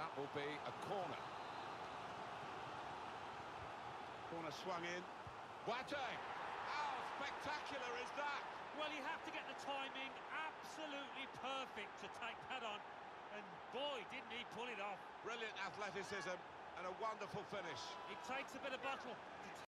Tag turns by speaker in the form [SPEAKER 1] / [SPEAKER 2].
[SPEAKER 1] that will be a corner. Corner swung in. Boateng! How spectacular is that?
[SPEAKER 2] Well, you have to get the timing absolutely perfect to take that on. And boy, didn't he pull it off.
[SPEAKER 1] Brilliant athleticism and a wonderful finish.
[SPEAKER 2] It takes a bit of bottle to